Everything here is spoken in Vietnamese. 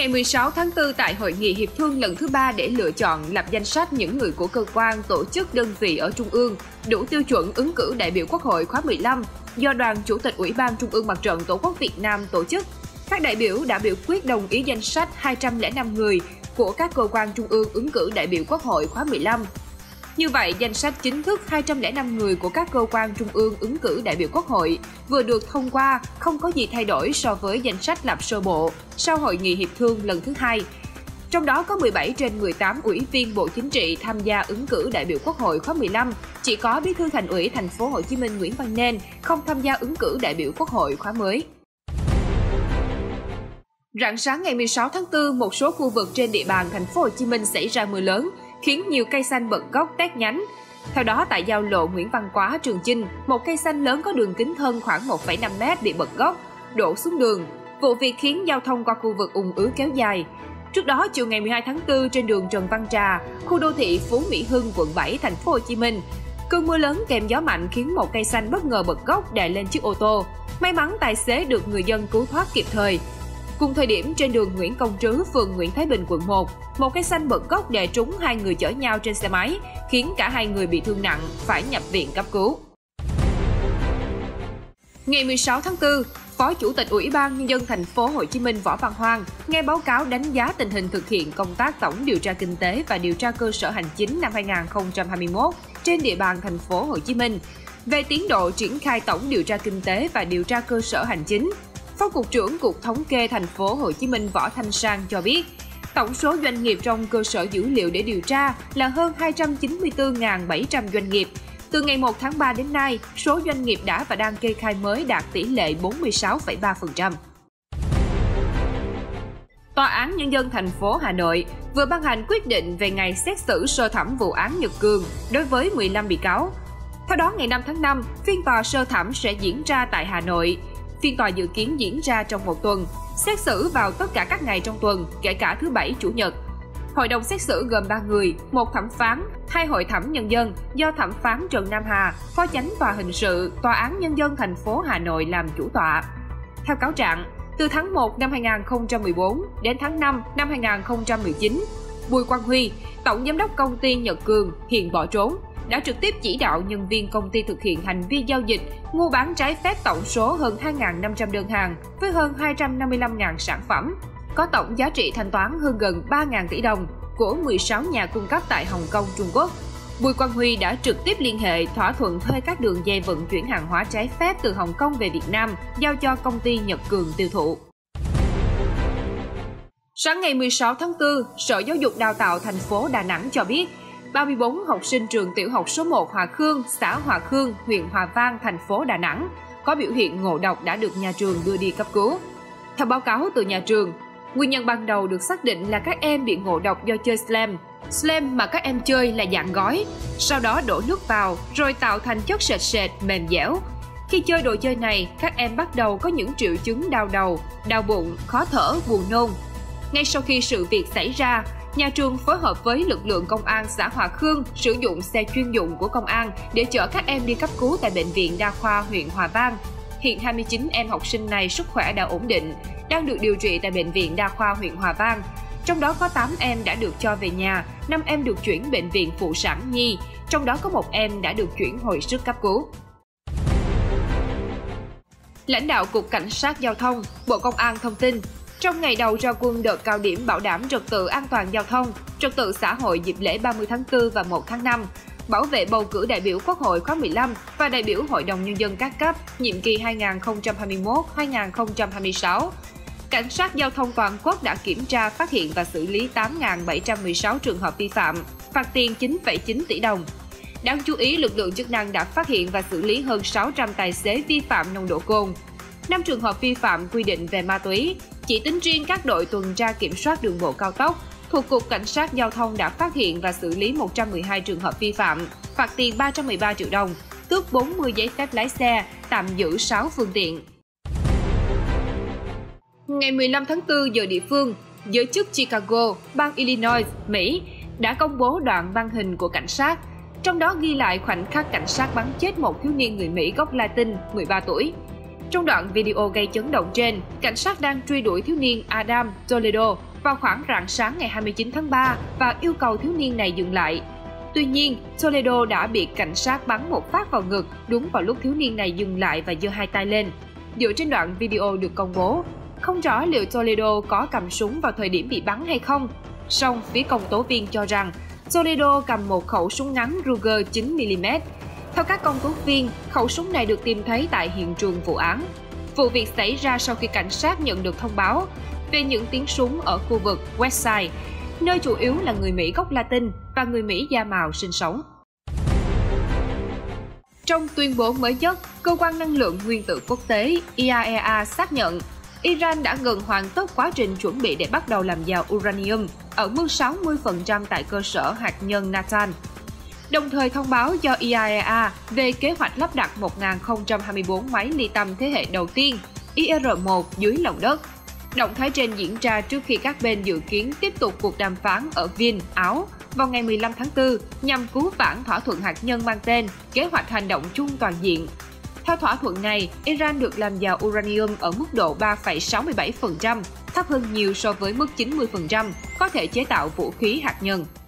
Ngày 16 tháng 4 tại Hội nghị Hiệp thương lần thứ 3 để lựa chọn lập danh sách những người của cơ quan, tổ chức, đơn vị ở Trung ương đủ tiêu chuẩn ứng cử đại biểu Quốc hội khóa 15 do Đoàn Chủ tịch Ủy ban Trung ương Mặt trận Tổ quốc Việt Nam tổ chức. Các đại biểu đã biểu quyết đồng ý danh sách 205 người của các cơ quan trung ương ứng cử đại biểu Quốc hội khóa 15. Như vậy, danh sách chính thức 205 người của các cơ quan trung ương ứng cử đại biểu Quốc hội vừa được thông qua, không có gì thay đổi so với danh sách lập sơ bộ sau Hội nghị Hiệp thương lần thứ 2. Trong đó có 17 trên 18 ủy viên Bộ Chính trị tham gia ứng cử đại biểu Quốc hội khóa 15, chỉ có Bí thư Thành ủy Thành phố Hồ Chí Minh Nguyễn Văn Nên không tham gia ứng cử đại biểu Quốc hội khóa mới. Rạng sáng ngày 16 tháng 4, một số khu vực trên địa bàn Thành phố Hồ Chí Minh xảy ra mưa lớn, khiến nhiều cây xanh bật gốc tét nhánh. Theo đó, tại giao lộ Nguyễn Văn Quá, Trường Chinh, một cây xanh lớn có đường kính thân khoảng 1,5 m bị bật gốc, đổ xuống đường. Vụ việc khiến giao thông qua khu vực ùn ứ kéo dài. Trước đó, chiều ngày 12 tháng 4 trên đường Trần Văn Trà, khu đô thị Phú Mỹ Hưng, quận 7, Thành phố Hồ Chí Minh, cơn mưa lớn kèm gió mạnh khiến một cây xanh bất ngờ bật gốc đè lên chiếc ô tô. May mắn tài xế được người dân cứu thoát kịp thời. Cùng thời điểm, trên đường Nguyễn Công Trứ, phường Nguyễn Thái Bình, quận 1, một cây xanh bật gốc đè trúng hai người chở nhau trên xe máy, khiến cả hai người bị thương nặng, phải nhập viện cấp cứu. Ngày 16 tháng 4, Phó Chủ tịch Ủy ban Nhân dân Thành phố Hồ Chí Minh Võ Văn Hoan nghe báo cáo đánh giá tình hình thực hiện công tác tổng điều tra kinh tế và điều tra cơ sở hành chính năm 2021 trên địa bàn Thành phố Hồ Chí Minh. Về tiến độ triển khai tổng điều tra kinh tế và điều tra cơ sở hành chính, Phó Cục trưởng Cục Thống kê Thành phố Hồ Chí Minh Võ Thanh Sang cho biết, tổng số doanh nghiệp trong cơ sở dữ liệu để điều tra là hơn 294.700 doanh nghiệp. Từ ngày 1 tháng 3 đến nay, số doanh nghiệp đã và đang kê khai mới đạt tỷ lệ 46,3%. Tòa án Nhân dân thành phố Hà Nội vừa ban hành quyết định về ngày xét xử sơ thẩm vụ án Nhật Cường đối với 15 bị cáo. Theo đó, ngày 5 tháng 5, phiên tòa sơ thẩm sẽ diễn ra tại Hà Nội. Phiên tòa dự kiến diễn ra trong một tuần, xét xử vào tất cả các ngày trong tuần, kể cả thứ Bảy, Chủ nhật. Hội đồng xét xử gồm 3 người, một thẩm phán, 2 hội thẩm nhân dân do thẩm phán Trần Nam Hà, Phó Chánh tòa hình sự, Tòa án Nhân dân thành phố Hà Nội làm chủ tọa. Theo cáo trạng, từ tháng 1 năm 2014 đến tháng 5 năm 2019, Bùi Quang Huy, tổng giám đốc công ty Nhật Cường, hiện bỏ trốn, đã trực tiếp chỉ đạo nhân viên công ty thực hiện hành vi giao dịch, mua bán trái phép tổng số hơn 2.500 đơn hàng với hơn 255.000 sản phẩm, có tổng giá trị thanh toán hơn gần 3.000 tỷ đồng của 16 nhà cung cấp tại Hồng Kông, Trung Quốc. Bùi Quang Huy đã trực tiếp liên hệ thỏa thuận thuê các đường dây vận chuyển hàng hóa trái phép từ Hồng Kông về Việt Nam, giao cho công ty Nhật Cường tiêu thụ. Sáng ngày 16 tháng 4, Sở Giáo dục Đào tạo thành phố Đà Nẵng cho biết, 34 học sinh trường tiểu học số 1 Hòa Khương, xã Hòa Khương, huyện Hòa Vang, thành phố Đà Nẵng có biểu hiện ngộ độc đã được nhà trường đưa đi cấp cứu. Theo báo cáo từ nhà trường, nguyên nhân ban đầu được xác định là các em bị ngộ độc do chơi slime. Slime mà các em chơi là dạng gói, sau đó đổ nước vào rồi tạo thành chất sệt sệt, mềm dẻo. Khi chơi đồ chơi này, các em bắt đầu có những triệu chứng đau đầu, đau bụng, khó thở, buồn nôn. Ngay sau khi sự việc xảy ra, nhà trường phối hợp với lực lượng công an xã Hòa Khương sử dụng xe chuyên dụng của công an để chở các em đi cấp cứu tại Bệnh viện Đa khoa huyện Hòa Vang. Hiện 29 em học sinh này sức khỏe đã ổn định, đang được điều trị tại Bệnh viện Đa khoa huyện Hòa Vang. Trong đó có 8 em đã được cho về nhà, 5 em được chuyển Bệnh viện Phụ sản Nhi, trong đó có 1 em đã được chuyển hồi sức cấp cứu. Lãnh đạo Cục Cảnh sát Giao thông, Bộ Công an thông tin, trong ngày đầu ra quân đợt cao điểm bảo đảm trật tự an toàn giao thông, trật tự xã hội dịp lễ 30 tháng 4 và 1 tháng 5, bảo vệ bầu cử đại biểu Quốc hội khóa 15 và đại biểu Hội đồng Nhân dân các cấp, nhiệm kỳ 2021-2026, Cảnh sát Giao thông toàn quốc đã kiểm tra, phát hiện và xử lý 8.716 trường hợp vi phạm, phạt tiền 9,9 tỷ đồng. Đáng chú ý, lực lượng chức năng đã phát hiện và xử lý hơn 600 tài xế vi phạm nồng độ cồn, 5 trường hợp vi phạm quy định về ma túy. Chỉ tính riêng các đội tuần tra kiểm soát đường bộ cao tốc thuộc Cục Cảnh sát Giao thông đã phát hiện và xử lý 112 trường hợp vi phạm, phạt tiền 313 triệu đồng, tước 40 giấy phép lái xe, tạm giữ 6 phương tiện. Ngày 15 tháng 4 giờ địa phương, giới chức Chicago, bang Illinois, Mỹ đã công bố đoạn băng hình của cảnh sát, trong đó ghi lại khoảnh khắc cảnh sát bắn chết một thiếu niên người Mỹ gốc Latin, 13 tuổi. Trong đoạn video gây chấn động trên, cảnh sát đang truy đuổi thiếu niên Adam Toledo, vào khoảng rạng sáng ngày 29 tháng 3 và yêu cầu thiếu niên này dừng lại. Tuy nhiên, Toledo đã bị cảnh sát bắn một phát vào ngực đúng vào lúc thiếu niên này dừng lại và giơ hai tay lên. Dựa trên đoạn video được công bố, không rõ liệu Toledo có cầm súng vào thời điểm bị bắn hay không. Song phía công tố viên cho rằng Toledo cầm một khẩu súng ngắn Ruger 9mm. Theo các công tố viên, khẩu súng này được tìm thấy tại hiện trường vụ án. Vụ việc xảy ra sau khi cảnh sát nhận được thông báo về những tiếng súng ở khu vực Westside, nơi chủ yếu là người Mỹ gốc Latin và người Mỹ da màu sinh sống. Trong tuyên bố mới nhất, Cơ quan Năng lượng Nguyên tử Quốc tế IAEA xác nhận Iran đã gần hoàn tất quá trình chuẩn bị để bắt đầu làm giàu uranium ở mức 60% tại cơ sở hạt nhân Natanz, đồng thời thông báo cho IAEA về kế hoạch lắp đặt 1024 máy ly tâm thế hệ đầu tiên IR-1 dưới lòng đất. Động thái trên diễn ra trước khi các bên dự kiến tiếp tục cuộc đàm phán ở Viên, Áo vào ngày 15 tháng 4 nhằm cứu vãn thỏa thuận hạt nhân mang tên Kế hoạch hành động chung toàn diện. Theo thỏa thuận này, Iran được làm giàu uranium ở mức độ 3,67%, thấp hơn nhiều so với mức 90%, có thể chế tạo vũ khí hạt nhân.